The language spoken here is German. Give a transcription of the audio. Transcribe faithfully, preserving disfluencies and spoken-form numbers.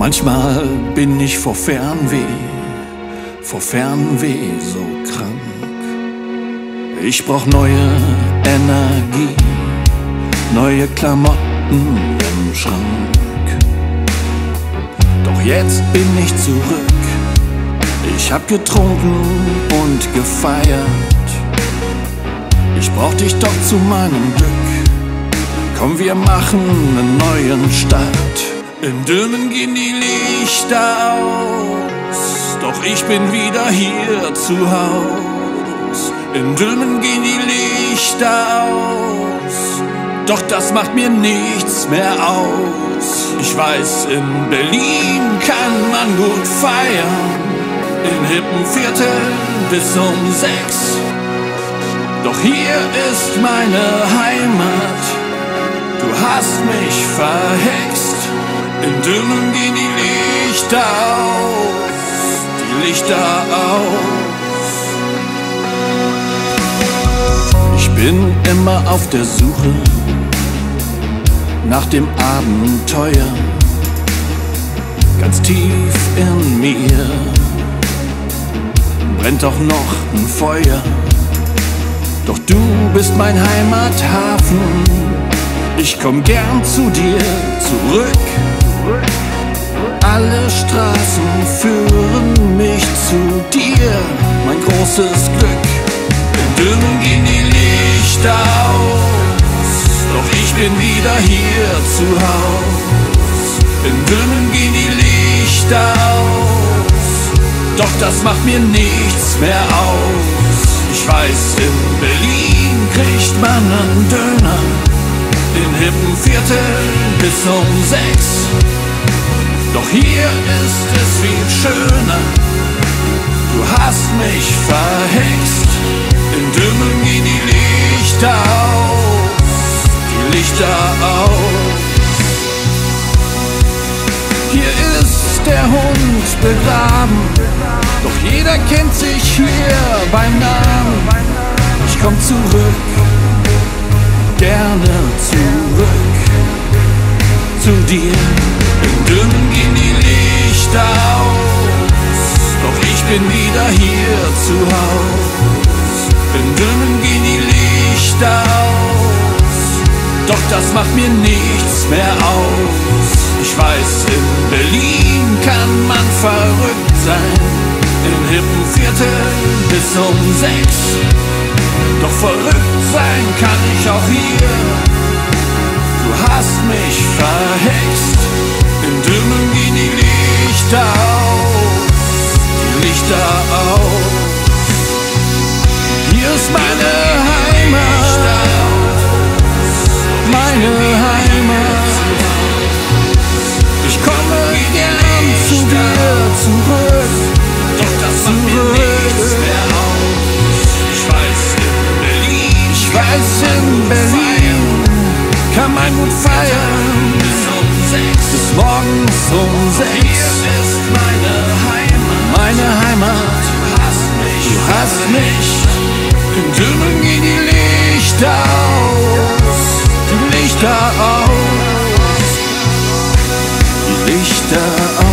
Manchmal bin ich vor Fernweh, vor Fernweh so krank. Ich brauch neue Energie, neue Klamotten im Schrank. Doch jetzt bin ich zurück, ich hab getrunken und gefeiert. Ich brauch dich doch zu meinem Glück, komm, wir machen einen neuen Start. In Dülmen gehen die Lichter aus, doch ich bin wieder hier zu Haus. In Dülmen gehen die Lichter aus, doch das macht mir nichts mehr aus. Ich weiß, in Berlin kann man gut feiern, in hippen Vierteln bis um sechs. Doch hier ist meine Heimat, du hast mich verhext. In Dülmen gehen die Lichter aus, die Lichter aus. Ich bin immer auf der Suche nach dem Abenteuer, ganz tief in mir brennt doch noch ein Feuer. Doch du bist mein Heimathafen, ich komm gern zu dir zurück. Alle Straßen führen mich zu dir, mein großes Glück. In Dülmen gehen die Lichter aus, doch ich bin wieder hier zu Haus. In Dülmen gehen die Lichter aus, doch das macht mir nichts mehr aus. Ich weiß, in Berlin kriegt man einen Döner, in hippen Vierteln bis um sechs. Doch hier ist es viel schöner, du hast mich verhext. In Dülmen gehen die Lichter aus, die Lichter aus. Hier ist der Hund begraben, doch jeder kennt sich hier beim Namen. Ich komm zurück, gerne zurück zu dir. In Dülmen gehen die Lichter aus, doch ich bin wieder hier zu Haus. In Dülmen gehen die Lichter aus, doch das macht mir nichts mehr aus. Ich weiß, in Berlin kann man verrückt sein, in hippen Vierteln bis um sechs. Doch verrückt sein kann ich auch hier, du hast mich verhext. In Dülmen gehen die Lichter aus, die Lichter aus. Hier ist meine Heimat, meine Heimat. Ich komme gern zu dir zurück, doch das macht mir nichts mehr aus. Ich weiß, in Berlin, ich weiß, in Berlin kann man gut feiern, bis morgens um sechs. Hier ist meine Heimat, meine Heimat. Du hast mich, du hast mich. In Dülmen gehen die Lichter aus, die Lichter aus, die Lichter aus.